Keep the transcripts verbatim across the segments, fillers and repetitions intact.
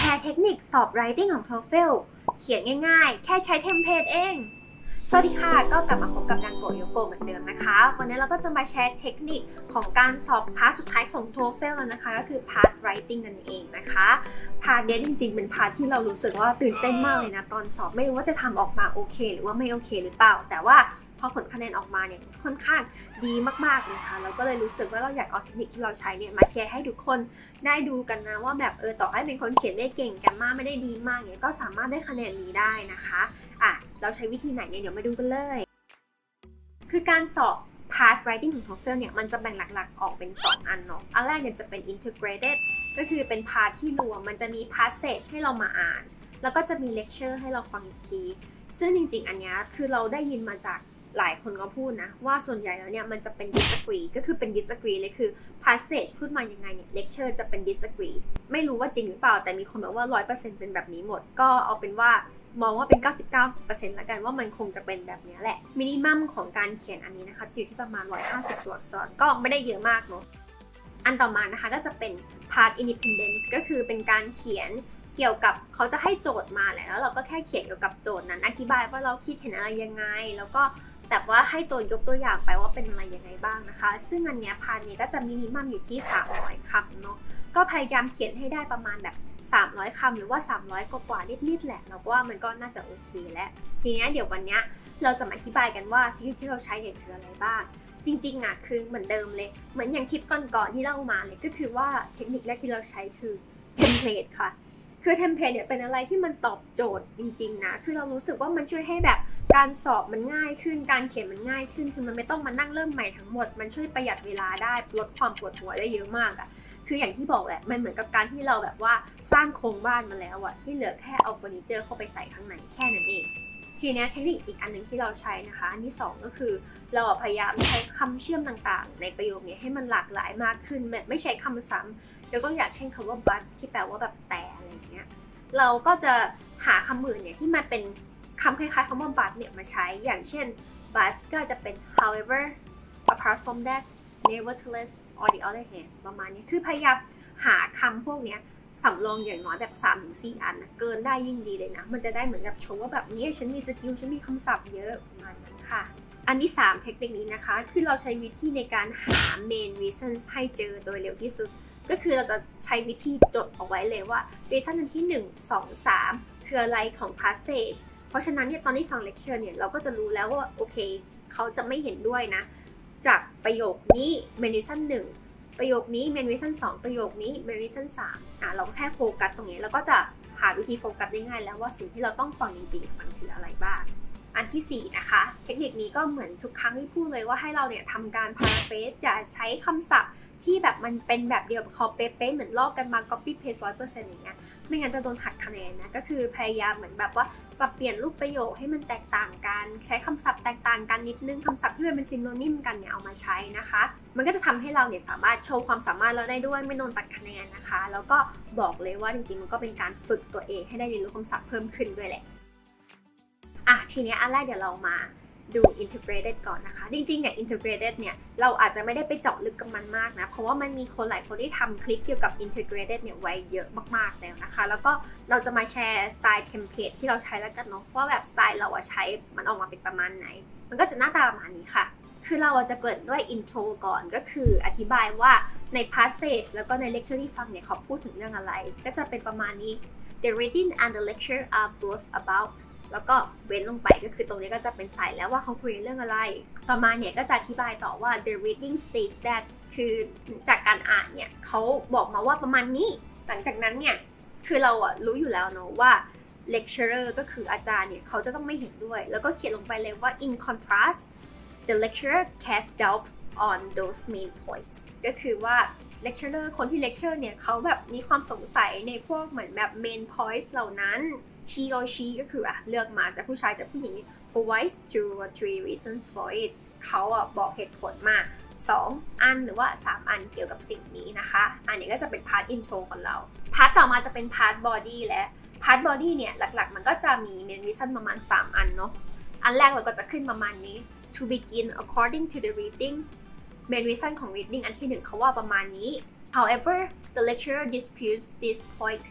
ร์เทคนิคสอบ Writing ของ โทเฟล เขียนง่ายๆแค่ใช้เทมเพลตเองสวัสดีค่ะก็กลับมาพบกับดังโกโยโกเหมือนเดิมนะคะวันนี้เราก็จะมาแชร์เทคนิคของการสอบพาร์ทสุดท้ายของ โทเฟล แล้วนะคะก็คือพาร์ท Writing นั่นเองนะคะพาร์ทนี้จริงๆเป็นพาร์ทที่เรารู้สึกว่าตื่นเต้นมากเลยนะตอนสอบไม่รู้ว่าจะทำออกมาโอเคหรือว่าไม่โอเคหรือเปล่าแต่ว่าพอผลคะแนนออกมาเนี่ยค่อนข้างดีมากๆเลยค่ะเราก็เลยรู้สึกว่าเราอยากเอาเทคนิคที่เราใช้เนี่ยมาแชร์ให้ทุกคนได้ดูกันนะว่าแบบเออต่อให้เป็นคนเขียนไม่เก่งกันมากไม่ได้ดีมากเนี่ยก็สามารถได้คะแนนนี้ได้นะคะอ่ะเราใช้วิธีไหนเนี่ยเดี๋ยวมาดูกันเลยคือการสอบ Part Writing ของ โทเฟล เนี่ยมันจะแบ่งหลักๆออกเป็นสองอันเนาะอันแรกเนี่ยจะเป็น Integrated ก็คือเป็น Part ที่รวมมันจะมี Passage ให้เรามาอ่านแล้วก็จะมี Lecture ให้เราฟังอีกทีซึ่งจริงๆอันนี้คือเราได้ยินมาจากหลายคนก็พูดนะว่าส่วนใหญ่แล้วเนี่ยมันจะเป็น disagree ก็คือเป็น disagree เลยคือ passage พูดมายังไงเนี่ย lecture จะเป็น disagree ไม่รู้ว่าจริงหรือเปล่าแต่มีคนบอกว่า ร้อยเปอร์เซ็นต์ เป็นแบบนี้หมดก็เอาเป็นว่ามองว่าเป็น เก้าสิบเก้าเปอร์เซ็นต์ ละกันว่ามันคงจะเป็นแบบนี้แหละมินิมัมของการเขียนอันนี้นะคะจะอยู่ที่ประมาณหนึ่งร้อยห้าสิบตัวอักษรก็ไม่ได้เยอะมากเนาะอันต่อมานะคะก็จะเป็น part independence ก็คือเป็นการเขียนเกี่ยวกับเขาจะให้โจทย์มาแหละแล้วเราก็แค่เขียนเกี่ยวกับโจทย์นั้นอธิบายว่าเราคิดเห็นอะไรยังไงแล้วก็แบบว่าให้ตัวยกตัวอย่างไปว่าเป็นอะไรยังไงบ้างนะคะซึ่งอันเนี้ยพาร์ทนี้ก็จะมินิมัมอยู่ที่สามร้อยคำเนาะก็พยายามเขียนให้ได้ประมาณแบบสามร้อยคำหรือว่าสามร้อยกว่าๆนิดๆแหละแล้วก็ว่ามันก็น่าจะโอเคแล้วทีนี้เดี๋ยววันนี้เราจะมาอธิบายกันว่าเทคนิคที่เราใช้เนี่ยคืออะไรบ้างจริงๆอ่ะคือเหมือนเดิมเลยเหมือนอย่างคลิปก่อนๆที่เล่ามาเลยก็คือว่าเทคนิคแรกที่เราใช้คือเทมเพลตค่ะคือเทมเพลตเนี่ยเป็นอะไรที่มันตอบโจทย์จริงๆนะคือเรารู้สึกว่ามันช่วยให้แบบการสอบมันง่ายขึ้นการเขียนมันง่ายขึ้นคือมันไม่ต้องมานั่งเริ่มใหม่ทั้งหมดมันช่วยประหยัดเวลาได้ลดความปวดหัวได้เยอะมากอะคืออย่างที่บอกแหละมันเหมือนกับการที่เราแบบว่าสร้างโครงบ้านมาแล้วอะที่เหลือแค่เอาเฟอร์นิเจอร์เข้าไปใส่ข้างในแค่นั้นเองทีนี้เทคนิคอีกอันหนึ่งที่เราใช้นะคะอันที่สองก็คือเราพยายามใช้คำเชื่อมต่างๆในประโยคนี้ให้มันหลากหลายมากขึ้นแบบไม่ใช้คำซ้ำแล้วก็อยากเช่นคำว่า but ที่แปลว่าแบบแต่อะไรอย่างเงี้ยเราก็จะหาคำอื่นเนี่ยที่มันเป็นคำคล้ายๆคำว่า but เนี่ยมาใช้อย่างเช่น but ก็จะเป็น however apart from that nevertheless on the other hand ประมาณนี้คือพยายามหาคำพวกนี้สำรองอย่างน้อยแบบ สามถึงสี่ อันนะเกินได้ยิ่งดีเลยนะมันจะได้เหมือนกับโชว์ว่าแบบนี้ฉันมีสกิลฉันมีคำศัพท์เยอะประมาณนั้นค่ะอันที่สามเทคนิคนี้นะคะคือเราใช้วิธีในการหา main reasons ให้เจอโดยเร็วที่สุดก็คือเราจะใช้วิธีจดเอาไว้เลยว่า reason อันที่หนึ่ง สอง สามคืออะไรของ passage เพราะฉะนั้นเนี่ยตอนที่ฟัง lecture เนี่ยเราก็จะรู้แล้วว่าโอเคเขาจะไม่เห็นด้วยนะจากประโยคนี้ main reason หนึ่งประโยคนี้ main reason สองประโยคนี้ main reason สามอ่ะเราก็แค่โฟกัสตรงนี้แล้วก็จะหาวิธีโฟกัสได้ง่ายแล้วว่าสิ่งที่เราต้องฟังจริงๆมันคืออะไรบ้างอันที่สี่นะคะเทคนิคนี้ก็เหมือนทุกครั้งที่พูดเลยว่าให้เราเนี่ยทำการ paraphrase อย่าใช้คำศัพท์ที่แบบมันเป็นแบบเดียวกับเขาเป๊ะๆเหมือนลอกกันมา copy paste ร้อยเปอร์เซ็นต์ อย่างเงี้ยไม่งั้นจะโดนหักคะแนนนะก็คือพยายามเหมือนแบบว่าปรับเปลี่ยนรูปประโยคให้มันแตกต่างกันใช้คำศัพท์แตกต่างกันนิดนึงคำศัพท์ที่มันเป็นซิโนนิมกันเนี่ยเอามาใช้นะคะมันก็จะทำให้เราเนี่ยสามารถโชว์ความสามารถเราได้ด้วยไม่โดนตัดคะแนนนะคะแล้วก็บอกเลยว่าจริงๆมันก็เป็นการฝึกตัวเองให้ได้เรียนรู้คำศัพท์เพิ่มขึ้นด้วยแหละอ่ะทีนี้อันแรกเดี๋ยวเรามาดู integrated ก่อนนะคะจริงๆเนี่ย integrated เนี่ยเราอาจจะไม่ได้ไปเจาะลึกกับมันมากนะเพราะว่ามันมีคนหลายคนที่ทำคลิปเกี่ยวกับ integrated เนี่ยไว้เยอะมากๆแล้วนะคะแล้วก็เราจะมาแชร์สไตล์เทมเพลตที่เราใช้แล้วกันเนาะว่าแบบสไตล์เราอะใช้มันออกมาเป็นประมาณไหนมันก็จะหน้าตาประมาณนี้ค่ะคือเราจะเกริ่นด้วย intro ก่อนก็คืออธิบายว่าใน passage แล้วก็ใน lecture ที่ฟังเนี่ยเขาพูดถึงเรื่องอะไรก็จะเป็นประมาณนี้ the reading and the lecture are both aboutแล้วก็เว้นลงไปก็คือตรงนี้ก็จะเป็นสายแล้วว่าเขาคุยเรื่องอะไรต่อมาเนี่ยก็จะอธิบายต่อว่า the reading states that คือจากการอ่านเนี่ยเขาบอกมาว่าประมาณนี้หลังจากนั้นเนี่ยคือเราอะรู้อยู่แล้วเนาะว่า lecturer ก็คืออาจารย์เนี่ยเขาจะต้องไม่เห็นด้วยแล้วก็เขียนลงไปเลยว่า in contrast the lecturer casts doubt on those main points ก็คือว่า lecturer คนที่ lecture เนี่ยเขาแบบมีความสงสัยในพวกเหมือนแบบ main points เหล่านั้น he or she ก็คืออ่ะเลือกมาจากผู้ชายจากผู้หญิง provides two or three reasons for it เขาอ่ะบอกเหตุผลมาสองอันหรือว่าสามอันเกี่ยวกับสิ่งนี้นะคะอันนี้ก็จะเป็น part intro ของเรา part ต่อมาจะเป็น part body และ part body เนี่ยหลักๆมันก็จะมี main reason ประมาณสามอันเนาะอันแรกเราก็จะขึ้นประมาณนี้ to begin according to the reading main reason ของ reading อันที่หนึ่งเขาว่าประมาณนี้ however the lecturer disputes this point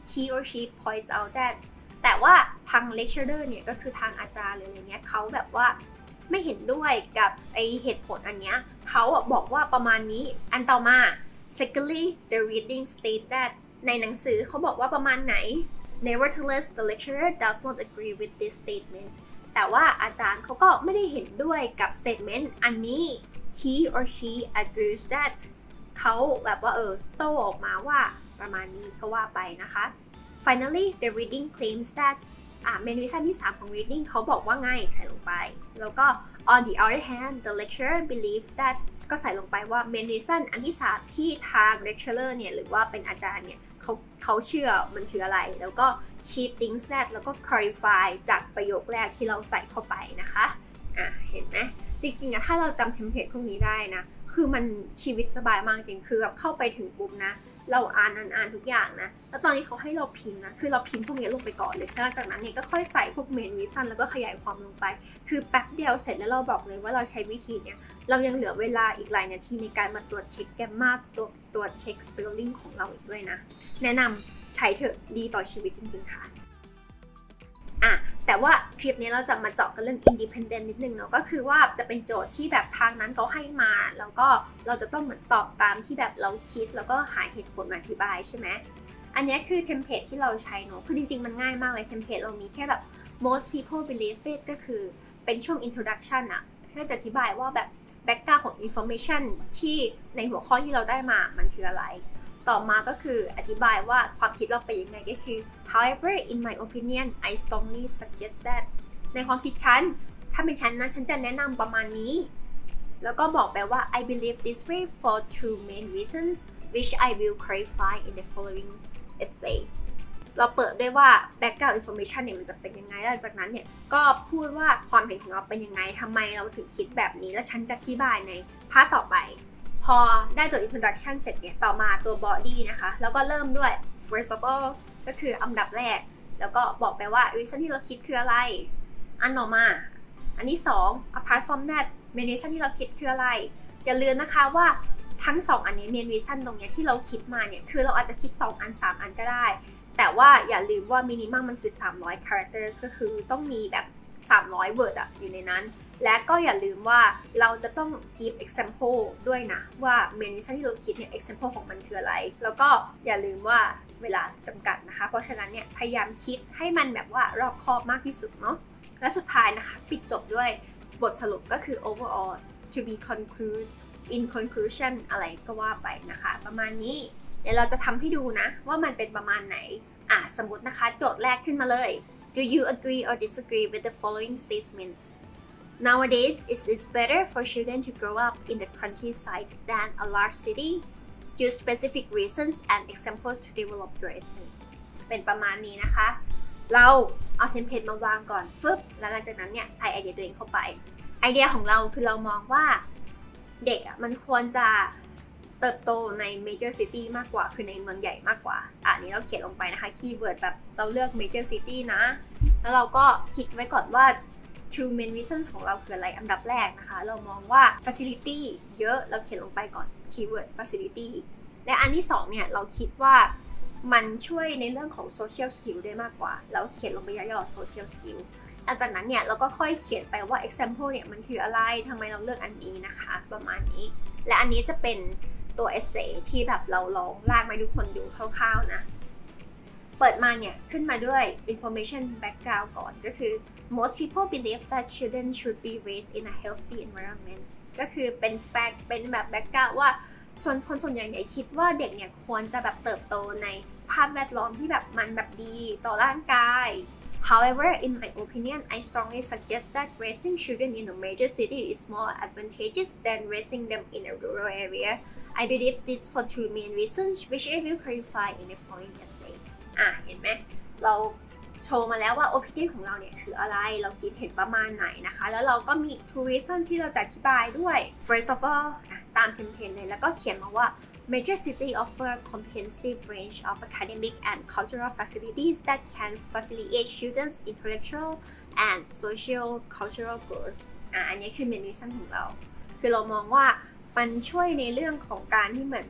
he or she points out that แต่ว่าทาง lecturer เนี่ยก็คือทางอาจารย์หรืออะไรเงี้ยเขาแบบว่าไม่เห็นด้วยกับไอเหตุผลอันเนี้ยเขาบอกว่าประมาณนี้อันต่อมา secondly the reading state that ในหนังสือเขาบอกว่าประมาณไหน nevertheless the lecturer does not agree with this statement แต่ว่าอาจารย์เขาก็ไม่ได้เห็นด้วยกับ statement อันนี้ he or she agrees that เขาแบบว่าเออโต้ออกมาว่าประมาณนี้ก็ว่าไปนะคะ finally the reading claims that อ่า main reason ที่สามของ reading เขาบอกว่าไงใส่ลงไปแล้วก็ on the other hand the lecturer believes that ก็ใส่ลงไปว่า main reason อันที่สามที่ทาง lecturer เนี่ยหรือว่าเป็นอาจารย์เนี่ยเขาเขาเชื่อมันคืออะไรแล้วก็ she thinks that แล้วก็ clarify จากประโยคแรกที่เราใส่เข้าไปนะคะอ่ะเห็นไหมจริงๆอะถ้าเราจำเทมเพลตพวกนี้ได้นะคือมันชีวิตสบายมากจริงคือแบบเข้าไปถึงปุ๊บนะเราอ่านอ่านอ่านทุกอย่างนะแล้วตอนนี้เขาให้เราพิมพ์นะคือเราพิมพ์พวกนี้ลงไปก่อนเลยแล้วจากนั้นเนี่ยก็ค่อยใส่พวก main reason แล้วก็ขยายความลงไปคือแป๊บเดียวเสร็จแล้วเราบอกเลยว่าเราใช้วิธีเนี่ยเรายังเหลือเวลาอีกหลายนาทีในการมาตรวจเช็คแกรมมาตัวตัวเช็ค spelling ของเราอีกด้วยนะแนะนำใช้เถอะดีต่อชีวิตจริงๆค่ะอ่ะแต่ว่าคลิปนี้เราจะมาเจาะกันเรื่อง independent นิดนึงเนาะก็คือว่าจะเป็นโจทย์ที่แบบทางนั้นเขาให้มาแล้วก็เราจะต้องเหมือนตอบตามที่แบบเราคิดแล้วก็หาเหตุผลมาอธิบายใช่ไหมอันนี้คือเทมเพลตที่เราใช้เนาะคือจริงๆมันง่ายมากเลยเทมเพลตเรามีแค่แบบ most people believe it ก็คือเป็นช่วง introduction อะที่จะอธิบายว่าแบบ background ของ information ที่ในหัวข้อที่เราได้มามันคืออะไรต่อมาก็คืออธิบายว่าความคิดเราเป็นยังไงก็คือ however in my opinion I strongly suggest that ในความคิดฉันถ้าเป็นฉันนะฉันจะแนะนำประมาณนี้แล้วก็บอกไปว่า I believe this way for two main reasons which I will clarify in the following essay เราเปิดด้วยว่า background information เนี่ยมันจะเป็นยังไงแล้วจากนั้นเนี่ยก็พูดว่าความเห็นของเราเป็นยังไงทำไมเราถึงคิดแบบนี้แล้วฉันจะอธิบายในพาร์ทต่อไปพอได้ตัว introduction เสร็จเนี่ยต่อมาตัว body นะคะแล้วก็เริ่มด้วย first of all ก็คืออันดับแรกแล้วก็บอกไปว่า reason ที่เราคิดคืออะไรอันต่อมาอันที่สอง apart from that main reason ที่เราคิดคืออะไรอย่าลืมนะคะว่าทั้งสองอันนี้ main reason ตรงนี้ที่เราคิดมาเนี่ยคือเราอาจจะคิดสองอันสามอันก็ได้แต่ว่าอย่าลืมว่า minimum มันคือสามร้อย characters ก็คือต้องมีแบบสามร้อย word อะอยู่ในนั้นและก็อย่าลืมว่าเราจะต้อง give example ด้วยนะว่า main reason ที่เราคิดเนี่ย example ของมันคืออะไรแล้วก็อย่าลืมว่าเวลาจำกัดนะคะเพราะฉะนั้นเนี่ยพยายามคิดให้มันแบบว่ารอบคอบมากที่สุดเนาะและสุดท้ายนะคะปิดจบด้วยบทสรุปก็คือ overall to be conclude in conclusion อะไรก็ว่าไปนะคะประมาณนี้เดี๋ยวเราจะทำให้ดูนะว่ามันเป็นประมาณไหนอ่ะสมมตินะคะโจทย์แรกขึ้นมาเลย Do you agree or disagree with the following statement Nowadays it is better for children to grow up in the countryside than a large city Use specific reasons and examples to develop your essay เป็นประมาณนี้นะคะเราเอาเทมเพลตมาวางก่อนฟึบแล้วหลังจากนั้นเนี่ยใส่ไอเดียตัวเองเข้าไปไอเดียของเราคือเรามองว่าเด็กอ่ะมันควรจะเติบโตใน major city มากกว่าคือในเมืองใหญ่มากกว่าอ่ะนี้เราเขียนลงไปนะคะคีย์เวิร์ดแบบเราเลือก major city นะแล้วเราก็คิดไว้ก่อนว่า two main reasons ของเราคืออะไรอันดับแรกนะคะเรามองว่า facility เยอะเราเขียนลงไปก่อนคีย์เวิร์ด facility และอันที่สองเนี่ยเราคิดว่ามันช่วยในเรื่องของ social skill ได้มากกว่าเราเขียนลงไปย่อๆ social skill หลังจากนั้นเนี่ยเราก็ค่อยเขียนไปว่า example เนี่ยมันคืออะไรทำไมเราเลือกอันนี้นะคะประมาณนี้และอันนี้จะเป็นตัว essay ที่แบบเราลองลากมาให้ทุกคนดูคร่าวๆนะเปิดมาเนี่ยขึ้นมาด้วย information background ก่อนก็คือ most people believe that children should be raised in a healthy environment ก็คือเป็น fact เป็นแบบ background ว่าส่วนคนส่วนใหญ่เนี่ยคิดว่าเด็กเนี่ยควรจะแบบเติบโตในสภาพแวดล้อมที่แบบมันแบบดีต่อร่างกาย However, in my opinion, I strongly suggest that raising children in a major city is more advantageous than raising them in a rural area. I believe this for two main reasons, which I will clarify in the following essay. อ่ะเห็นไหมเราโชว์มาแล้วว่า opinion ของเราเนี่ยคืออะไรเราคิดเห็นประมาณไหนนะคะแล้วเราก็มี two reasons ที่เราจะอธิบายด้วย First of all ตามเทมเพลตเลยแล้วก็เขียนมาว่า Major city offer a comprehensive range of academic and cultural facilities that can facilitate children's intellectual and social cultural growth อ่ะอันนี้คือ main reason ของเราคือเรามองว่ามันช่วยในเรื่องของการที่เหมือนแบบ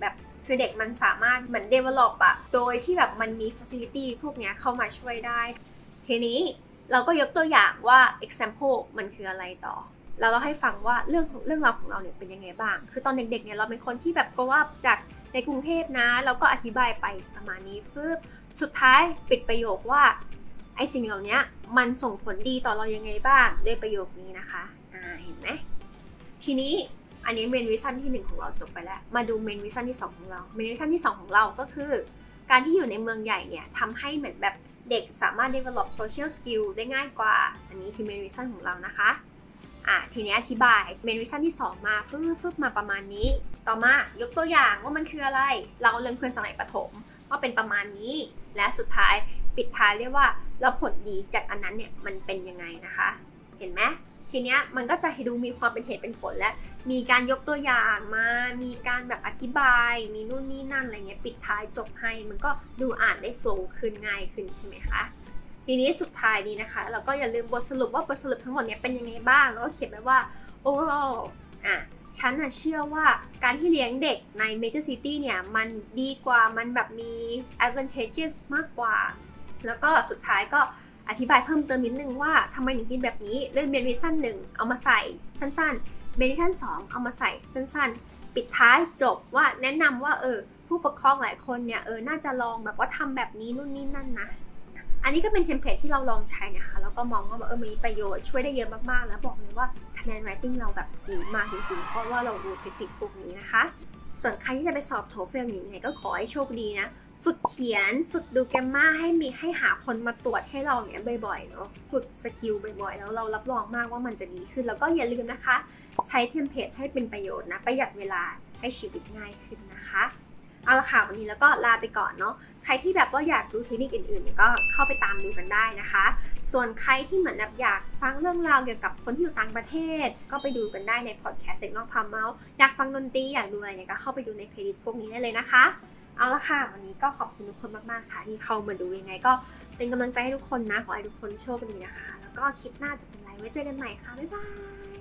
คือเด็กมันสามารถเหมือน develop อะโดยที่แบบมันมี facility พวกนี้เข้ามาช่วยได้ทีนี้เราก็ยกตัวอย่างว่า example มันคืออะไรต่อแล้วเราให้ฟังว่าเรื่องของเรื่องราวของเราเนี่ยเป็นยังไงบ้างคือตอนเด็กๆเนี่ยเราเป็นคนที่แบบ grow up จากในกรุงเทพนะเราก็อธิบายไปประมาณนี้ปึ๊บสุดท้ายปิดประโยคว่าไอ้สิ่งเหล่านี้มันส่งผลดีต่อเรายังไงบ้างด้วยประโยคนี้นะคะอ่าเห็นไหมทีนี้อันนี้เมนวิชั่นที่หนึ่งของเราจบไปแล้วมาดูเมนวิชั่นที่สองของเราเมนวิชั่นที่สองของเราก็คือการที่อยู่ในเมืองใหญ่เนี่ยทำให้เหมือนแบบเด็กสามารถ develop social skill ได้ง่ายกว่าอันนี้คือเมนวิชั่นของเรานะคะอ่ะทีนี้อธิบายเมนวิชั่นที่สองมาฟึบฟึบมาประมาณนี้ต่อมายกตัวอย่างว่ามันคืออะไรเราเรื่องเพื่อนสมัยประถมว่าเป็นประมาณนี้และสุดท้ายปิดท้ายเรียกว่าแล้วผลดีจากอันนั้นเนี่ยมันเป็นยังไงนะคะเห็นไหมทีเนี้ยมันก็จะให้ดูมีความเป็นเหตุเป็นผลและมีการยกตัวอย่างมามีการแบบอธิบายมีนู่นนี่นั่นอะไรเงี้ยปิดท้ายจบให้มันก็ดูอ่านได้โฟล์ขึ้นง่ายขึ้นใช่ไหมคะทีนี้สุดท้ายนี้นะคะเราก็อย่าลืมบทสรุปว่าบทสรุปทั้งหมดเนี้ยเป็นยังไงบ้างแล้วก็เขียนไว้ว่า overall อ่ะฉันเชื่อว่าการที่เลี้ยงเด็กใน major city เนี่ยมันดีกว่ามันแบบมี advantages มากกว่าแล้วก็สุดท้ายก็อธิบายเพิ่มเติมนิดนึงว่าทำไมถึงคิดแบบนี้ด้วยเมนวิชั่นหนึ่งเอามาใส่สั้นๆเมนวิชั่นสองเอามาใส่สั้นๆปิดท้ายจบว่าแนะนำว่าเออผู้ปกครองหลายคนเนี่ยเออน่าจะลองแบบว่าทำแบบนี้นู่นนี่นั่นนะอันนี้ก็เป็นเทมเพลตที่เราลองใช้นะคะแล้วก็มองว่าเออมีประโยชน์ช่วยได้เยอะมากๆแล้วบอกเลยว่าคะแนน writing เราแบบดีมากจริงๆเพราะว่าเรารู้เทคนิคพวกนี้นะคะส่วนใครที่จะไปสอบโทเฟลยังไงก็ขอให้โชคดีนะฝึกเขียนฝึกดูแกมมาให้มีให้หาคนมาตรวจให้เราเนี้ยบ่อยๆเนาะฝึกสกิลบ่อยๆแล้วเรารับรองมากว่ามันจะดีขึ้นแล้วก็อย่าลืมนะคะใช้เทมเพลตให้เป็นประโยชน์นะประหยัดเวลาให้ชีวิตง่ายขึ้นนะคะเอาละค่ะวันนี้แล้วก็ลาไปก่อนเนาะใครที่แบบว่าอยากดูเทคนิคอื่นๆเนี่ยก็เข้าไปตามดูกันได้นะคะส่วนใครที่เหมือนแบบอยากฟังเรื่องราวเกี่ยวกับคนที่อยู่ต่างประเทศก็ไปดูกันได้ในพอดแคสต์เซ็กนอกพาเมาส์อยากฟังดนตรีอยากดูอะไรเนี่ยก็เข้าไปดูในเพลย์ลิสต์พวกนี้ได้เลยนะคะเอาละค่ะวันนี้ก็ขอบคุณทุกคนมากๆค่ะที่เข้ามาดูยังไงก็เป็นกำลังใจให้ทุกคนนะขอให้ทุกคนโชคดีนะคะแล้วก็คลิปหน้าจะเป็นไรไว้เจอกันใหม่ค่ะบ๊ายบาย